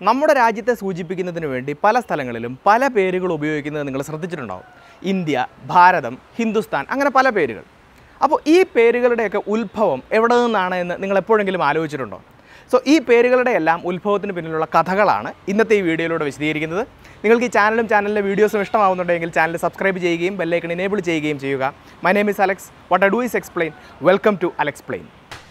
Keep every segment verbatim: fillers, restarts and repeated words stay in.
നമ്മുടെ രാജ്യത്തെ സൂചിപ്പിക്കുന്നതിന് വേണ്ടി പല സ്ഥലങ്ങളിലും പല പേരുകൾ ഉപയോഗിക്കുന്നത് നിങ്ങൾ ശ്രദ്ധിച്ചിട്ടുണ്ടാവും. ഇന്ത്യ, ഭാരതം, ഹിന്ദുസ്ഥാൻ, അങ്ങനെ പല പേരുകൾ. അപ്പോൾ ഈ പേരുകളുടെയൊക്കെ ഉത്ഭവം എവിടെ നിന്നാണ് എന്ന് നിങ്ങൾ എപ്പോഴെങ്കിലും ആലോചിച്ചിട്ടുണ്ടോ? സോ ഈ പേരുകളുടെ എല്ലാം ഉത്ഭവത്തിന് പിന്നിലുള്ള കഥകളാണ് ഇന്നത്തെ ഈ വീഡിയോയിലൂടെ വിശദീകരിക്കുന്നത്. നിങ്ങൾക്ക് ഈ ചാനലും ചാനലിലെ വീഡിയോസും ഇഷ്ടമാവുന്നുണ്ടെങ്കിൽ ചാനൽ സബ്സ്ക്രൈബ് ചെയ്യുകയും ബെല്ലൈക്കൺ എനേബിൾ ചെയ്യുകയും ചെയ്യുക. My name is Alex. What I do is explain. Welcome to Alexplain.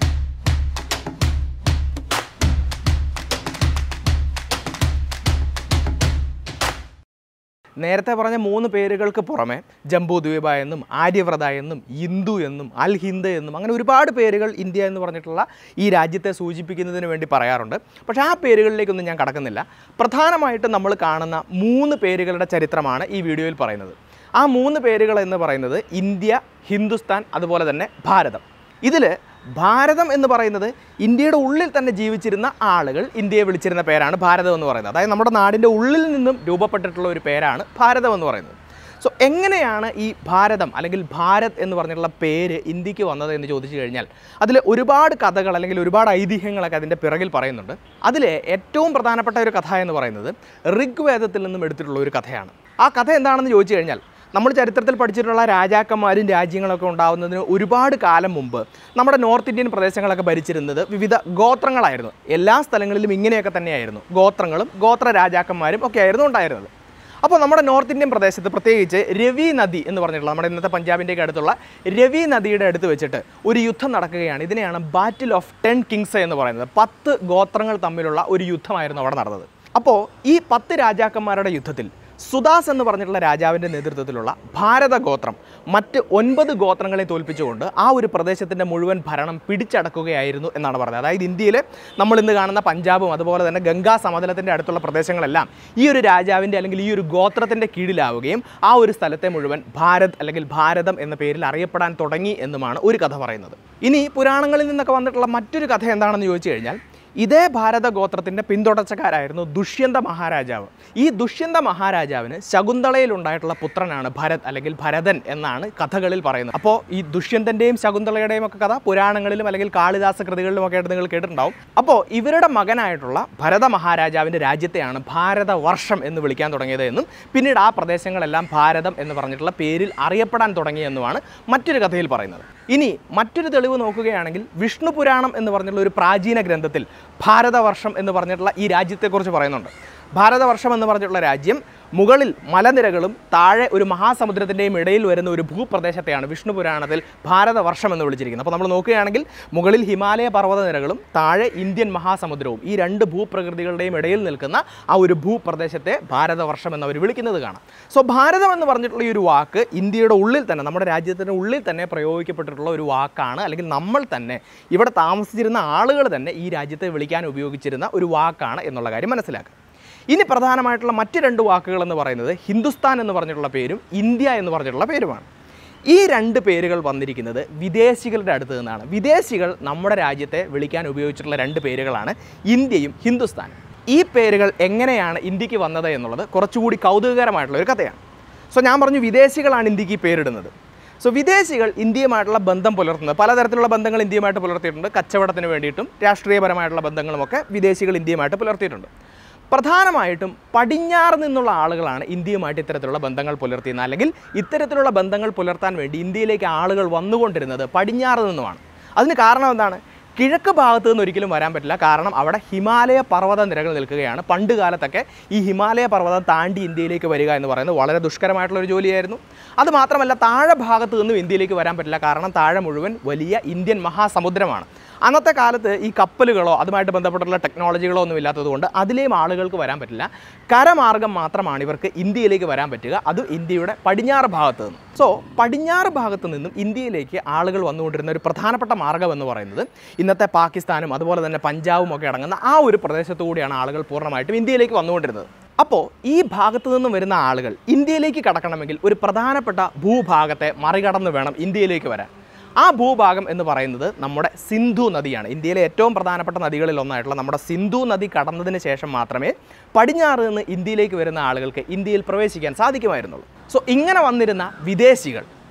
നേരത്തെ പറഞ്ഞ മൂന്ന് പേരുകൾക്ക് പുറമെ ജംബൂദ്വീപ എന്നും ആര്യവ്രത എന്നും യിന്ദു എന്നും അൽ-ഹിന്ദ് എന്നും അങ്ങനെ ഒരുപാട് പേരുകൾ ഇന്ത്യ എന്ന് പറഞ്ഞിട്ടുള്ള ഈ രാജ്യത്തെ സൂചിപ്പിക്കുന്നതിന് വേണ്ടി പറയാറുണ്ട്. പക്ഷേ ആ പേരുകളിലേക്കൊന്നും ഞാൻ കടക്കുന്നില്ല. പ്രധാനമായിട്ടും നമ്മൾ കാണുന്ന മൂന്ന് പേരുകളുടെ ചരിത്രമാണ് ഈ വീഡിയോയിൽ പറയുന്നത്. ആ മൂന്ന് പേരുകൾ എന്ന് പറയുന്നത് ഇന്ത്യ, ഹിന്ദുസ്ഥാൻ, അതുപോലെ തന്നെ ഭാരതം. ഇതിൽ ഭാരതം എന്ന് പറയുന്നത് ഇന്ത്യയുടെ ഉള്ളിൽ തന്നെ ജീവിച്ചിരുന്ന ആളുകൾ ഇന്ത്യയെ വിളിച്ചിരുന്ന പേരാണ് ഭാരതം എന്ന് പറയുന്നത്. അതായത് നമ്മുടെ നാടിൻ്റെ ഉള്ളിൽ നിന്നും രൂപപ്പെട്ടിട്ടുള്ള ഒരു പേരാണ് ഭാരതം എന്ന് പറയുന്നത്. സോ എങ്ങനെയാണ് ഈ ഭാരതം അല്ലെങ്കിൽ ഭാരത് എന്ന് പറഞ്ഞിട്ടുള്ള പേര് ഇന്ത്യക്ക് വന്നത് എന്ന് ചോദിച്ചു കഴിഞ്ഞാൽ അതിൽ ഒരുപാട് കഥകൾ അല്ലെങ്കിൽ ഒരുപാട് ഐതിഹ്യങ്ങളൊക്കെ അതിൻ്റെ പിറകിൽ പറയുന്നുണ്ട്. അതിൽ ഏറ്റവും പ്രധാനപ്പെട്ട ഒരു കഥ എന്ന് പറയുന്നത് ഋഗ്വേദത്തിൽ നിന്നും എടുത്തിട്ടുള്ള ഒരു കഥയാണ്. ആ കഥ എന്താണെന്ന് ചോദിച്ചു കഴിഞ്ഞാൽ നമ്മൾ ചരിത്രത്തിൽ പഠിച്ചിട്ടുള്ള രാജാക്കന്മാരും രാജ്യങ്ങളൊക്കെ ഉണ്ടാകുന്നതിന് ഒരുപാട് കാലം മുമ്പ് നമ്മുടെ നോർത്ത് ഇന്ത്യൻ പ്രദേശങ്ങളൊക്കെ ഭരിച്ചിരുന്നത് വിവിധ ഗോത്രങ്ങളായിരുന്നു. എല്ലാ സ്ഥലങ്ങളിലും ഇങ്ങനെയൊക്കെ തന്നെയായിരുന്നു. ഗോത്രങ്ങളും ഗോത്ര രാജാക്കന്മാരും ഒക്കെ ആയിരുന്നു ഉണ്ടായിരുന്നത്. അപ്പോൾ നമ്മുടെ നോർത്ത് ഇന്ത്യൻ പ്രദേശത്ത് പ്രത്യേകിച്ച് രവി നദി എന്ന് പറഞ്ഞിട്ടുള്ള നമ്മുടെ ഇന്നത്തെ പഞ്ചാബിൻ്റെയൊക്കെ അടുത്തുള്ള രവി നദിയുടെ അടുത്ത് വെച്ചിട്ട് ഒരു യുദ്ധം നടക്കുകയാണ്. ഇതിനെയാണ് ബാറ്റിൽ ഓഫ് ടെൻ കിങ്സ് എന്ന് പറയുന്നത്. പത്ത് ഗോത്രങ്ങൾ തമ്മിലുള്ള ഒരു യുദ്ധമായിരുന്നു അവിടെ നടന്നത്. അപ്പോൾ ഈ പത്ത് രാജാക്കന്മാരുടെ യുദ്ധത്തിൽ സുദാസ് എന്ന് പറഞ്ഞിട്ടുള്ള രാജാവിൻ്റെ നേതൃത്വത്തിലുള്ള ഭാരത ഗോത്രം മറ്റ് ഒൻപത് ഗോത്രങ്ങളെ തോൽപ്പിച്ചുകൊണ്ട് ആ ഒരു പ്രദേശത്തിൻ്റെ മുഴുവൻ ഭരണം പിടിച്ചടക്കുകയായിരുന്നു എന്നാണ് പറയുന്നത്. അതായത് ഇന്ത്യയിൽ നമ്മളിന്ന് കാണുന്ന പഞ്ചാബും അതുപോലെ തന്നെ ഗംഗാ സമതലത്തിൻ്റെ അടുത്തുള്ള പ്രദേശങ്ങളെല്ലാം ഈ ഒരു രാജാവിൻ്റെ അല്ലെങ്കിൽ ഈ ഒരു ഗോത്രത്തിൻ്റെ കീഴിലാവുകയും ആ ഒരു സ്ഥലത്തെ മുഴുവൻ ഭാരത് അല്ലെങ്കിൽ ഭാരതം എന്ന പേരിൽ അറിയപ്പെടാൻ തുടങ്ങി എന്നുമാണ് ഒരു കഥ പറയുന്നത്. ഇനി പുരാണങ്ങളിൽ നിന്നൊക്കെ വന്നിട്ടുള്ള മറ്റൊരു കഥ എന്താണെന്ന് ചോദിച്ചു കഴിഞ്ഞാൽ ഇതേ ഭാരത ഗോത്രത്തിൻ്റെ പിന്തുടർച്ചക്കാരായിരുന്നു ദുഷ്യന്ത മഹാരാജാവ്. ഈ ദുഷ്യന്ത മഹാരാജാവിന് ശകുന്തളയിൽ ഉണ്ടായിട്ടുള്ള പുത്രനാണ് ഭരത് അല്ലെങ്കിൽ ഭരതൻ എന്നാണ് കഥകളിൽ പറയുന്നത്. അപ്പോൾ ഈ ദുഷ്യന്തൻ്റെയും ശകുന്തളയുടെയും ഒക്കെ കഥ പുരാണങ്ങളിലും അല്ലെങ്കിൽ കാളിദാസ കൃതികളിലും ഒക്കെ ആയിട്ട് നിങ്ങൾ കേട്ടിട്ടുണ്ടാവും. അപ്പോൾ ഇവരുടെ മകനായിട്ടുള്ള ഭരത മഹാരാജാവിൻ്റെ രാജ്യത്തെയാണ് ഭാരതവർഷം എന്ന് വിളിക്കാൻ തുടങ്ങിയത് എന്നും പിന്നീട് ആ പ്രദേശങ്ങളെല്ലാം ഭാരതം എന്ന് പറഞ്ഞിട്ടുള്ള പേരിൽ അറിയപ്പെടാൻ തുടങ്ങിയെന്നുമാണ് മറ്റൊരു കഥയിൽ പറയുന്നത്. ഇനി മറ്റൊരു തെളിവ് നോക്കുകയാണെങ്കിൽ വിഷ്ണു പുരാണം എന്ന് പറഞ്ഞിട്ടുള്ള ഒരു പ്രാചീന ഗ്രന്ഥത്തിൽ ഭാരതവർഷം എന്ന് പറഞ്ഞിട്ടുള്ള ഈ രാജ്യത്തെക്കുറിച്ച് പറയുന്നുണ്ട്. ഭാരതവർഷം എന്ന് പറഞ്ഞിട്ടുള്ള രാജ്യം മുകളിൽ മലനിരകളും താഴെ ഒരു മഹാസമുദ്രത്തിൻ്റെയും ഇടയിൽ വരുന്ന ഒരു ഭൂപ്രദേശത്തെയാണ് വിഷ്ണു പുരാണത്തിൽ ഭാരതവർഷം എന്ന് വിളിച്ചിരിക്കുന്നത്. അപ്പോൾ നമ്മൾ നോക്കുകയാണെങ്കിൽ മുകളിൽ ഹിമാലയ പർവ്വതനിരകളും താഴെ ഇന്ത്യൻ മഹാസമുദ്രവും ഈ രണ്ട് ഭൂപ്രകൃതികളുടെയും ഇടയിൽ നിൽക്കുന്ന ആ ഒരു ഭൂപ്രദേശത്തെ ഭാരതവർഷം എന്നവർ വിളിക്കുന്നത് കാണാം. സോ ഭാരതം എന്ന് പറഞ്ഞിട്ടുള്ള ഈ ഒരു വാക്ക് ഇന്ത്യയുടെ ഉള്ളിൽ തന്നെ നമ്മുടെ രാജ്യത്തിൻ്റെ ഉള്ളിൽ തന്നെ പ്രയോഗിക്കപ്പെട്ടിട്ടുള്ള ഒരു വാക്കാണ്. അല്ലെങ്കിൽ നമ്മൾ തന്നെ ഇവിടെ താമസിച്ചിരുന്ന ആളുകൾ തന്നെ ഈ രാജ്യത്തെ വിളിക്കാൻ ഉപയോഗിച്ചിരുന്ന ഒരു വാക്കാണ് എന്നുള്ള കാര്യം മനസ്സിലാക്കുക. ഇനി പ്രധാനമായിട്ടുള്ള മറ്റ് രണ്ട് വാക്കുകൾ എന്ന് പറയുന്നത് ഹിന്ദുസ്ഥാൻ എന്ന് പറഞ്ഞിട്ടുള്ള പേരും ഇന്ത്യ എന്ന് പറഞ്ഞിട്ടുള്ള പേരുമാണ്. ഈ രണ്ട് പേരുകൾ വന്നിരിക്കുന്നത് വിദേശികളുടെ അടുത്ത് നിന്നാണ്. വിദേശികൾ നമ്മുടെ രാജ്യത്തെ വിളിക്കാൻ ഉപയോഗിച്ചിട്ടുള്ള രണ്ട് പേരുകളാണ് ഇന്ത്യയും ഹിന്ദുസ്ഥാനും. ഈ പേരുകൾ എങ്ങനെയാണ് ഇന്ത്യക്ക് വന്നത് എന്നുള്ളത് കുറച്ചുകൂടി കൗതുകകരമായിട്ടുള്ള ഒരു കഥയാണ്. സോ ഞാൻ പറഞ്ഞു വിദേശികളാണ് ഇന്ത്യക്ക് ഈ പേരിടുന്നത്. സോ വിദേശികൾ ഇന്ത്യയുമായിട്ടുള്ള ബന്ധം പുലർത്തുന്നത് പലതരത്തിലുള്ള ബന്ധങ്ങൾ ഇന്ത്യയുമായിട്ട് പുലർത്തിയിട്ടുണ്ട്. കച്ചവടത്തിന് വേണ്ടിയിട്ടും രാഷ്ട്രീയപരമായിട്ടുള്ള ബന്ധങ്ങളുമൊക്കെ വിദേശികൾ ഇന്ത്യയുമായിട്ട് പുലർത്തിയിട്ടുണ്ട്. പ്രധാനമായിട്ടും പടിഞ്ഞാറ് നിന്നുള്ള ആളുകളാണ് ഇന്ത്യയുമായിട്ട് ഇത്തരത്തിലുള്ള ബന്ധങ്ങൾ പുലർത്തിയിരുന്നത്. അല്ലെങ്കിൽ ഇത്തരത്തിലുള്ള ബന്ധങ്ങൾ പുലർത്താൻ വേണ്ടി ഇന്ത്യയിലേക്ക് ആളുകൾ വന്നുകൊണ്ടിരുന്നത് പടിഞ്ഞാറ് നിന്നുമാണ്. അതിന് കാരണം എന്താണ്? കിഴക്ക് ഭാഗത്തു നിന്ന് ഒരിക്കലും വരാൻ പറ്റില്ല. കാരണം അവിടെ ഹിമാലയ പർവ്വത നിരകൾ നിൽക്കുകയാണ്. പണ്ട് കാലത്തൊക്കെ ഈ ഹിമാലയ പർവ്വതം താണ്ടി ഇന്ത്യയിലേക്ക് വരിക എന്ന് പറയുന്നത് വളരെ ദുഷ്കരമായിട്ടുള്ളൊരു ജോലിയായിരുന്നു. അതുമാത്രമല്ല താഴെ ഭാഗത്തു നിന്നും ഇന്ത്യയിലേക്ക് വരാൻ പറ്റില്ല. കാരണം താഴെ മുഴുവൻ വലിയ ഇന്ത്യൻ മഹാസമുദ്രമാണ്. അന്നത്തെ കാലത്ത് ഈ കപ്പലുകളോ അതുമായിട്ട് ബന്ധപ്പെട്ടുള്ള ടെക്നോളജികളോ ഒന്നും ഇല്ലാത്തതുകൊണ്ട് അതിലെയും ആളുകൾക്ക് വരാൻ പറ്റില്ല. കരമാർഗം മാത്രമാണ് ഇവർക്ക് ഇന്ത്യയിലേക്ക് വരാൻ പറ്റുക, അത് ഇന്ത്യയുടെ പടിഞ്ഞാറ് ഭാഗത്ത് നിന്ന്. സോ പടിഞ്ഞാറ് ഭാഗത്തു നിന്നും ഇന്ത്യയിലേക്ക് ആളുകൾ വന്നുകൊണ്ടിരുന്ന ഒരു പ്രധാനപ്പെട്ട മാർഗ്ഗം എന്ന് പറയുന്നത് ഇന്നത്തെ പാകിസ്ഥാനും അതുപോലെ തന്നെ പഞ്ചാബും ഒക്കെ അടങ്ങുന്ന ആ ഒരു പ്രദേശത്തു കൂടിയാണ് ആളുകൾ പൂർണ്ണമായിട്ടും ഇന്ത്യയിലേക്ക് വന്നുകൊണ്ടിരുന്നത്. അപ്പോൾ ഈ ഭാഗത്തു നിന്നും വരുന്ന ആളുകൾ ഇന്ത്യയിലേക്ക് കടക്കണമെങ്കിൽ ഒരു പ്രധാനപ്പെട്ട ഭൂഭാഗത്തെ മറികടന്ന് വേണം ഇന്ത്യയിലേക്ക് വരാൻ. ആ ഭൂഭാഗം എന്ന് പറയുന്നത് നമ്മുടെ സിന്ധു നദിയാണ്. ഇന്ത്യയിലെ ഏറ്റവും പ്രധാനപ്പെട്ട നദികളിൽ ഒന്നായിട്ടുള്ള നമ്മുടെ സിന്ധു നദി കടന്നതിന് ശേഷം മാത്രമേ പടിഞ്ഞാറ് നിന്ന് ഇന്ത്യയിലേക്ക് വരുന്ന ആളുകൾക്ക് ഇന്ത്യയിൽ പ്രവേശിക്കാൻ സാധിക്കുമായിരുന്നുള്ളൂ. സോ ഇങ്ങനെ വന്നിരുന്ന വിദേശികൾ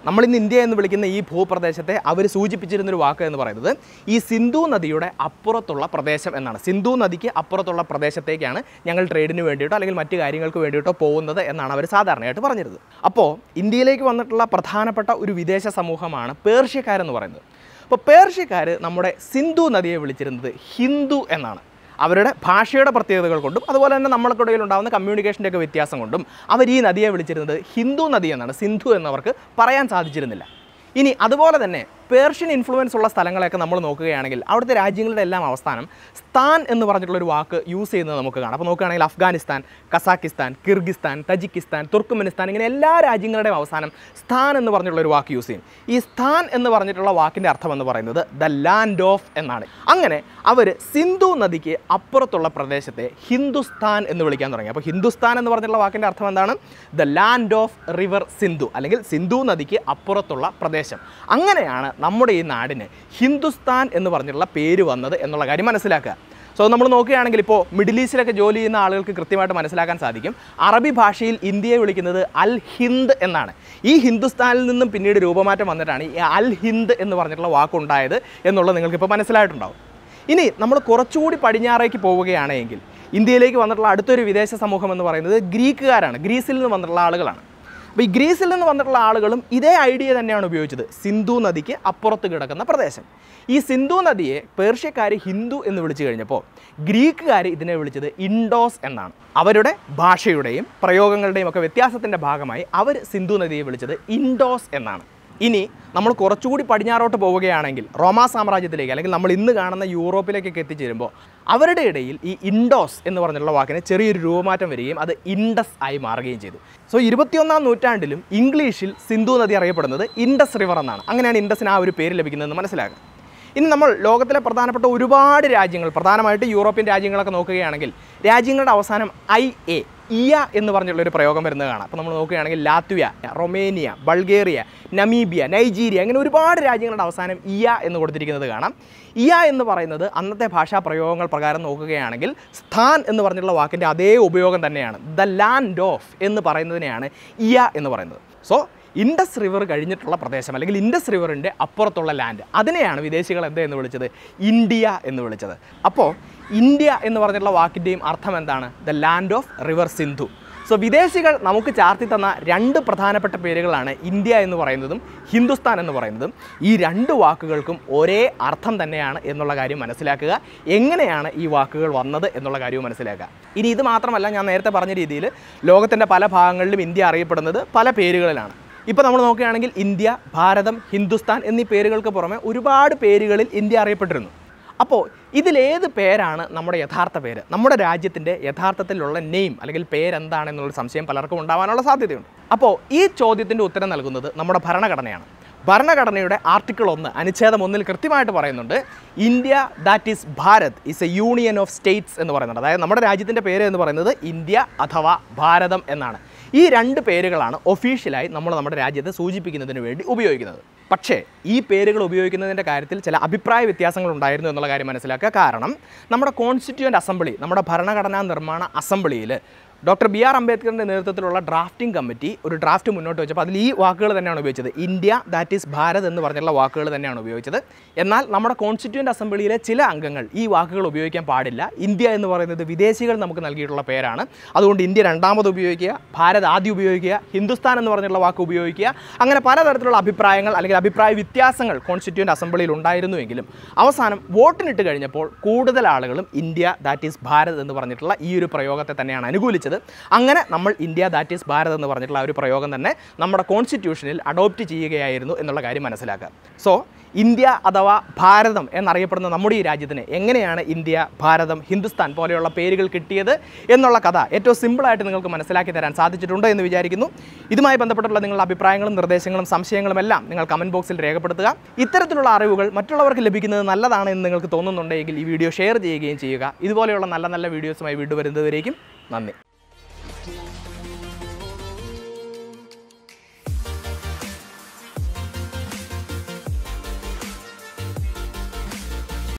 നമ്മൾ ഇന്ന് ഇന്ത്യ എന്ന് വിളിക്കുന്ന ഈ ഭൂപ്രദേശത്തെ അവർ സൂചിപ്പിച്ചിരുന്നൊരു വാക്ക് എന്ന് പറയുന്നത് ഈ സിന്ധു നദിയുടെ അപ്പുറത്തുള്ള പ്രദേശം എന്നാണ്. സിന്ധു നദിക്ക് അപ്പുറത്തുള്ള പ്രദേശത്തേക്കാണ് ഞങ്ങൾ ട്രേഡിന് വേണ്ടിയിട്ടോ അല്ലെങ്കിൽ മറ്റു കാര്യങ്ങൾക്ക് വേണ്ടിയിട്ടോ പോകുന്നത് എന്നാണ് അവർ സാധാരണയായിട്ട് പറഞ്ഞിരുന്നത്. അപ്പോൾ ഇന്ത്യയിലേക്ക് വന്നിട്ടുള്ള പ്രധാനപ്പെട്ട ഒരു വിദേശ സമൂഹമാണ് പേർഷ്യക്കാരെന്ന് പറയുന്നത്. അപ്പോൾ പേർഷ്യക്കാർ നമ്മുടെ സിന്ധു നദിയെ വിളിച്ചിരുന്നത് ഹിന്ദു എന്നാണ്. അവരുടെ ഭാഷയുടെ പ്രത്യേകതകൾ കൊണ്ടും അതുപോലെ തന്നെ നമ്മൾക്കിടയിൽ ഉണ്ടാകുന്ന കമ്മ്യൂണിക്കേഷൻ്റെ ഒക്കെ വ്യത്യാസം കൊണ്ടും അവർ ഈ നദിയെ വിളിച്ചിരുന്നത് ഹിന്ദു നദി എന്നാണ്. സിന്ധു എന്നവർക്ക് പറയാൻ സാധിച്ചിരുന്നില്ല. ഇനി അതുപോലെ തന്നെ പേർഷ്യൻ ഇൻഫ്ലുവൻസ് ഉള്ള സ്ഥലങ്ങളെയൊക്കെ നമ്മൾ നോക്കുകയാണെങ്കിൽ അവിടുത്തെ രാജ്യങ്ങളുടെ എല്ലാം അവസാനം സ്ഥാൻ എന്ന് പറഞ്ഞിട്ടുള്ളൊരു വാക്ക് യൂസ് ചെയ്യുന്നത് നമുക്ക് കാണാം. അപ്പോൾ നോക്കുകയാണെങ്കിൽ Afghanistan, Kazakhstan, Kyrgyzstan, Tajikistan, Turkmenistan ഇങ്ങനെ എല്ലാ രാജ്യങ്ങളുടെയും അവസാനം സ്ഥാൻ എന്ന് പറഞ്ഞിട്ടുള്ളൊരു വാക്ക് യൂസ് ചെയ്യും. ഈ സ്ഥാൻ എന്ന് പറഞ്ഞിട്ടുള്ള വാക്കിൻ്റെ അർത്ഥം എന്ന് പറയുന്നത് ദ ലാൻഡ് ഓഫ് എന്നാണ്. അങ്ങനെ അവർ സിന്ധു നദിക്ക് അപ്പുറത്തുള്ള പ്രദേശത്തെ ഹിന്ദുസ്ഥാൻ എന്ന് വിളിക്കാൻ തുടങ്ങി. അപ്പോൾ ഹിന്ദുസ്ഥാൻ എന്ന് പറഞ്ഞിട്ടുള്ള വാക്കിൻ്റെ അർത്ഥം എന്താണ്? The land of river Sindhu, അല്ലെങ്കിൽ സിന്ധു നദിക്ക് അപ്പുറത്തുള്ള പ്രദേശം. അങ്ങനെയാണ് നമ്മുടെ ഈ നാടിന് ഹിന്ദുസ്ഥാൻ എന്ന് പറഞ്ഞിട്ടുള്ള പേര് വന്നത് എന്നുള്ള കാര്യം മനസ്സിലാക്കുക. സോ നമ്മൾ നോക്കുകയാണെങ്കിൽ ഇപ്പോൾ മിഡിൽ ഈസ്റ്റിലൊക്കെ ജോലി ചെയ്യുന്ന ആളുകൾക്ക് കൃത്യമായിട്ട് മനസ്സിലാക്കാൻ സാധിക്കും. അറബി ഭാഷയിൽ ഇന്ത്യയെ വിളിക്കുന്നത് അൽ ഹിന്ദ് എന്നാണ്. ഈ ഹിന്ദുസ്ഥാനിൽ നിന്നും പിന്നീട് രൂപമാറ്റം വന്നിട്ടാണ് ഈ അൽ ഹിന്ദ് എന്ന് പറഞ്ഞിട്ടുള്ള വാക്കുണ്ടായത് എന്നുള്ളത് നിങ്ങൾക്കിപ്പോൾ മനസ്സിലായിട്ടുണ്ടാവും. ഇനി നമ്മൾ കുറച്ചുകൂടി പടിഞ്ഞാറേക്ക് പോവുകയാണെങ്കിൽ ഇന്ത്യയിലേക്ക് വന്നിട്ടുള്ള അടുത്തൊരു വിദേശ സമൂഹം എന്ന് പറയുന്നത് ഗ്രീക്കുകാരാണ്. ഗ്രീസിൽ നിന്ന് വന്നിട്ടുള്ള ആളുകളാണ്. അപ്പോൾ ഈ ഗ്രീസിൽ നിന്ന് വന്നിട്ടുള്ള ആളുകളും ഇതേ ഐഡിയ തന്നെയാണ് ഉപയോഗിച്ചത്, സിന്ധു നദിക്ക് അപ്പുറത്ത് കിടക്കുന്ന പ്രദേശം. ഈ സിന്ധു നദിയെ പേർഷ്യക്കാർ ഹിന്ദു എന്ന് വിളിച്ചു കഴിഞ്ഞപ്പോൾ ഗ്രീക്കുകാർ ഇതിനെ വിളിച്ചത് ഇൻഡോസ് എന്നാണ്. അവരുടെ ഭാഷയുടെയും പ്രയോഗങ്ങളുടെയും ഒക്കെ വ്യത്യാസത്തിൻ്റെ ഭാഗമായി അവർ സിന്ധു നദിയെ വിളിച്ചത് ഇൻഡോസ് എന്നാണ്. ഇനി നമ്മൾ കുറച്ചുകൂടി പടിഞ്ഞാറോട്ട് പോവുകയാണെങ്കിൽ റോമാ സാമ്രാജ്യത്തിലേക്ക് അല്ലെങ്കിൽ നമ്മൾ ഇന്ന് കാണുന്ന യൂറോപ്പിലേക്കൊക്കെ എത്തിച്ചേരുമ്പോൾ അവരുടെ ഇടയിൽ ഈ ഇൻഡോസ് എന്ന് പറഞ്ഞിട്ടുള്ള വാക്കിന് ചെറിയൊരു രൂപമാറ്റം വരികയും അത് ഇൻഡസ് ആയി മാറുകയും ചെയ്തു. സോ ഇരുപത്തിയൊന്നാം നൂറ്റാണ്ടിലും ഇംഗ്ലീഷിൽ സിന്ധു നദി അറിയപ്പെടുന്നത് ഇൻഡസ് റിവർ എന്നാണ്. അങ്ങനെയാണ് ഇൻഡസിന് ആ ഒരു പേര് ലഭിക്കുന്നതെന്ന് മനസ്സിലാക്കുക. ഇനി നമ്മൾ ലോകത്തിലെ പ്രധാനപ്പെട്ട ഒരുപാട് രാജ്യങ്ങൾ, പ്രധാനമായിട്ട് യൂറോപ്യൻ രാജ്യങ്ങളൊക്കെ നോക്കുകയാണെങ്കിൽ രാജ്യങ്ങളുടെ അവസാനം ഐ എ ഇയ എന്ന് പറഞ്ഞിട്ടുള്ളൊരു പ്രയോഗം വരുന്നത് കാണാം. അപ്പോൾ നമ്മൾ നോക്കുകയാണെങ്കിൽ Latvia, Romania, Bulgaria, Namibia, Nigeria അങ്ങനെ ഒരുപാട് രാജ്യങ്ങളുടെ അവസാനം ഇയ എന്ന് കൊടുത്തിരിക്കുന്നത് കാണാം. ഇയ എന്ന് പറയുന്നത് അന്നത്തെ ഭാഷാ പ്രയോഗങ്ങൾ പ്രകാരം നോക്കുകയാണെങ്കിൽ സ്ഥാൻ എന്ന് പറഞ്ഞിട്ടുള്ള വാക്കിൻ്റെ അതേ ഉപയോഗം തന്നെയാണ്. ദ ലാൻഡ് ഓഫ് എന്ന് പറയുന്നതിനെയാണ് ഇയ എന്ന് പറയുന്നത്. സോ ഇൻഡസ് റിവർ കഴിഞ്ഞിട്ടുള്ള പ്രദേശം അല്ലെങ്കിൽ ഇൻഡസ് റിവറിൻ്റെ അപ്പുറത്തുള്ള ലാൻഡ്, അതിനെയാണ് വിദേശികൾ എന്താ എന്ന് വിളിച്ചത്? ഇന്ത്യ എന്ന് വിളിച്ചത്. അപ്പോൾ ഇന്ത്യ എന്ന് പറഞ്ഞിട്ടുള്ള വാക്കിൻ്റെയും അർത്ഥം എന്താണ്? The land of river Sindhu. So വിദേശികൾ നമുക്ക് ചാർത്തി തന്ന രണ്ട് പ്രധാനപ്പെട്ട പേരുകളാണ് ഇന്ത്യ എന്ന് പറയുന്നതും ഹിന്ദുസ്ഥാൻ എന്ന് പറയുന്നതും. ഈ രണ്ട് വാക്കുകൾക്കും ഒരേ അർത്ഥം തന്നെയാണ് എന്നുള്ള കാര്യം മനസ്സിലാക്കുക. എങ്ങനെയാണ് ഈ വാക്കുകൾ വന്നത് എന്നുള്ള കാര്യവും മനസ്സിലാക്കുക. ഇനി ഇത് മാത്രമല്ല, ഞാൻ നേരത്തെ പറഞ്ഞ രീതിയിൽ ലോകത്തിൻ്റെ പല ഭാഗങ്ങളിലും ഇന്ത്യ അറിയപ്പെടുന്നത് പല പേരുകളിലാണ്. ഇപ്പോൾ നമ്മൾ നോക്കുകയാണെങ്കിൽ ഇന്ത്യ, ഭാരതം, ഹിന്ദുസ്ഥാൻ എന്നീ പേരുകൾക്ക് പുറമെ ഒരുപാട് പേരുകളിൽ ഇന്ത്യ അറിയപ്പെട്ടിരുന്നു. അപ്പോൾ ഇതിലേത് പേരാണ് നമ്മുടെ യഥാർത്ഥ പേര്? നമ്മുടെ രാജ്യത്തിൻ്റെ യഥാർത്ഥത്തിലുള്ള നെയിം അല്ലെങ്കിൽ പേരെന്താണെന്നുള്ള സംശയം പലർക്കും ഉണ്ടാവാനുള്ള സാധ്യതയുണ്ട്. അപ്പോൾ ഈ ചോദ്യത്തിൻ്റെ ഉത്തരം നൽകുന്നത് നമ്മുടെ ഭരണഘടനയാണ്. ഭരണഘടനയുടെ ആർട്ടിക്കിൾ ഒന്ന് അനുച്ഛേദം ഒന്നിൽ കൃത്യമായിട്ട് പറയുന്നുണ്ട്, India that is Bharat is a union of states എന്ന് പറയുന്നുണ്ട്. അതായത് നമ്മുടെ രാജ്യത്തിൻ്റെ പേര് എന്ന് പറയുന്നത് ഇന്ത്യ അഥവാ ഭാരതം എന്നാണ്. ഈ രണ്ട് പേരുകളാണ് ഒഫീഷ്യലായി നമ്മൾ നമ്മുടെ രാജ്യത്തെ സൂചിപ്പിക്കുന്നതിന് വേണ്ടി ഉപയോഗിക്കുന്നത്. പക്ഷേ ഈ പേരുകൾ ഉപയോഗിക്കുന്നതിൻ്റെ കാര്യത്തിൽ ചില അഭിപ്രായ വ്യത്യാസങ്ങൾ ഉണ്ടായിരുന്നു എന്നുള്ള കാര്യം മനസ്സിലാക്കുക. കാരണം നമ്മുടെ കോൺസ്റ്റിറ്റ്യൂവൻ്റ് അസംബ്ലി, നമ്മുടെ ഭരണഘടനാ നിർമ്മാണ അസംബ്ലിയിൽ ഡോക്ടർ ബി ആർ അംബേദ്കറിൻ്റെ നേതൃത്വത്തിലുള്ള ഡ്രാഫ്റ്റിംഗ് കമ്മിറ്റി ഒരു ഡ്രാഫ്റ്റ് മുന്നോട്ട് വെച്ചപ്പോൾ അതിൽ ഈ വാക്കുകൾ തന്നെയാണ് ഉപയോഗിച്ചത്. ഇന്ത്യ ദാറ്റ് ഈസ് ഭാരത് എന്ന് പറഞ്ഞുള്ള വാക്കുകൾ തന്നെയാണ് ഉപയോഗിച്ചത്. എന്നാൽ നമ്മുടെ കോൺസ്റ്റിറ്റ്യൂവൻ്റ് അസംബ്ലിയിലെ ചില അംഗങ്ങൾ ഈ വാക്കുകൾ ഉപയോഗിക്കാൻ പാടില്ല, ഇന്ത്യ എന്ന് പറയുന്നത് വിദേശികൾ നമുക്ക് നൽകിയിട്ടുള്ള പേരാണ്, അതുകൊണ്ട് ഇന്ത്യ രണ്ടാമത് ഉപയോഗിക്കുക, ഭാരത് ആദ്യം ഉപയോഗിക്കുക, ഹിന്ദുസ്ഥാൻ എന്ന് പറഞ്ഞുള്ള വാക്ക് ഉപയോഗിക്കുക, അങ്ങനെ പലതരത്തിലുള്ള അഭിപ്രായങ്ങൾ അല്ലെങ്കിൽ അഭിപ്രായ വ്യത്യാസങ്ങൾ കോൺസ്റ്റിറ്റ്യൂവൻ്റ് അസംബ്ലിയിൽ ഉണ്ടായിരുന്നുവെങ്കിലും അവസാനം വോട്ടിനിട്ട് കഴിഞ്ഞപ്പോൾ കൂടുതൽ ആളുകളും ഇന്ത്യ ദാറ്റ് ഈസ് ഭാരത് എന്ന് പറഞ്ഞിട്ടുള്ള ഈ ഒരു പ്രയോഗത്തെ തന്നെയാണ് അനുകൂലിച്ചത്. അങ്ങനെ നമ്മൾ ഇന്ത്യ ദാറ്റ് ഈസ് ഭാരത് എന്ന് പറഞ്ഞിട്ടുള്ള ആ ഒരു പ്രയോഗം തന്നെ നമ്മുടെ കോൺസ്റ്റിറ്റ്യൂഷനിൽ അഡോപ്റ്റ് ചെയ്യുകയായിരുന്നു എന്നുള്ള കാര്യം മനസ്സിലാക്കുക. സോ ഇന്ത്യ അഥവാ ഭാരതം എന്നറിയപ്പെടുന്ന നമ്മുടെ ഈ രാജ്യത്തിന് എങ്ങനെയാണ് ഇന്ത്യ, ഭാരതം, ഹിന്ദുസ്ഥാൻ പോലെയുള്ള പേരുകൾ കിട്ടിയത് എന്നുള്ള കഥ ഏറ്റവും സിമ്പിളായിട്ട് നിങ്ങൾക്ക് മനസ്സിലാക്കി തരാൻ സാധിച്ചിട്ടുണ്ട് എന്ന് വിചാരിക്കുന്നു. ഇതുമായി ബന്ധപ്പെട്ടുള്ള നിങ്ങളുടെ അഭിപ്രായങ്ങളും നിർദ്ദേശങ്ങളും സംശയങ്ങളും എല്ലാം നിങ്ങൾ കമൻറ്റ് ബോക്സിൽ രേഖപ്പെടുത്തുക. ഇത്തരത്തിലുള്ള അറിവുകൾ മറ്റുള്ളവർക്ക് ലഭിക്കുന്നത് നല്ലതാണ് എന്ന് നിങ്ങൾക്ക് തോന്നുന്നുണ്ടെങ്കിൽ ഈ വീഡിയോ ഷെയർ ചെയ്യുകയും ചെയ്യുക. ഇതുപോലെയുള്ള നല്ല നല്ല വീഡിയോസുമായി വീണ്ടും വരുന്നതുവരേക്കും നന്ദി.